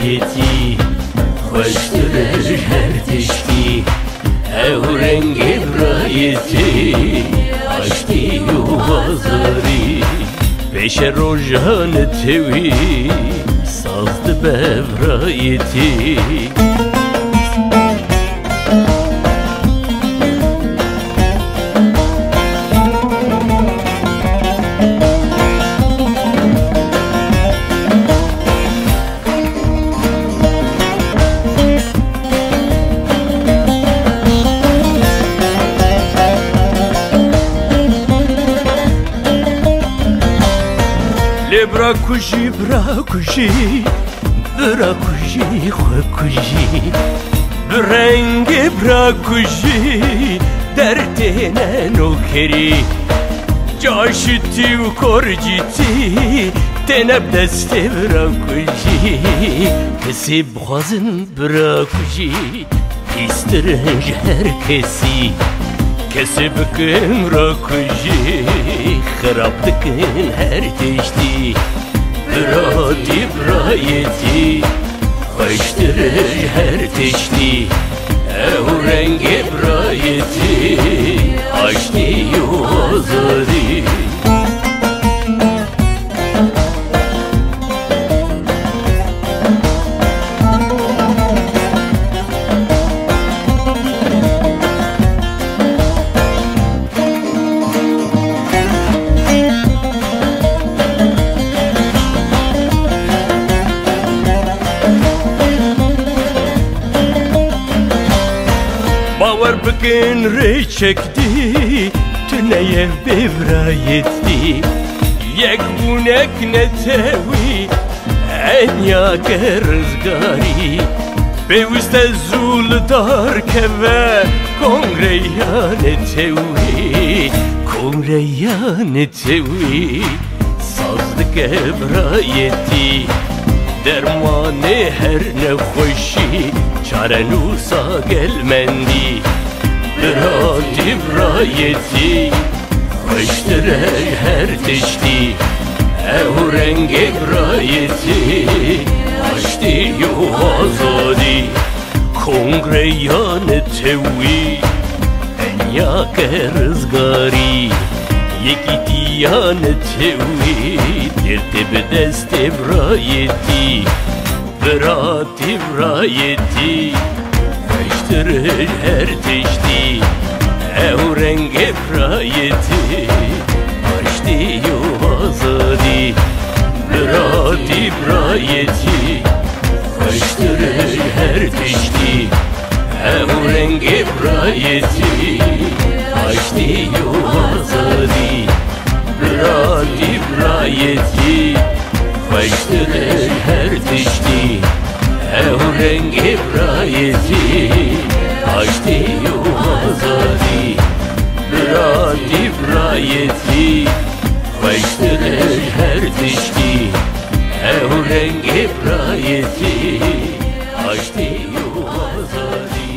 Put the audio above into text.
برایتی خوشتر هر تشتی او رنگ برایتی آشتی و بازاری پیش روژان توی سازد به برایتی براکوژی براکوژی براکوژی خوکوژی برنگ براکوژی در تنه نوکری جاشتی و کرجیتی تنب دست براکوژی کسی بخوازن براکوژی ایسترنج هر کسی کسی بکن راکوژی خراب دکن هر تشتی براتی برایتی خوشتر هر تشتی او رنگ برایتی آشتی و آزادی باور بکن ریچکدی تو نیه ببرایتی یک بونک نتوی انیا که رزگاری بیوست زول دار که و کنگریان توی کنگریان توی سازدک برایتی درمان هر نخوشی چاره نوسا گلمندی براتی برایتی خوشتر هر تشتی او رنگ برایتی آشتی و آزادی کنگریان توی انیا که رزگاری یکی دیان توی درد به دست برایتی براتی برایتی خوشتر هر تشتی او رنگ برایتی آشتی و آزادی براتی برایتی خوشتر هر تشتی او رنگ برایتی آشتی و آزادی براتی برایتی خوشتر هر تشتی او رنگ برایتی آشتی و آزادی براتی برایتی خوشتر هر تشتی او رنگ برایتی آشتی و آزادی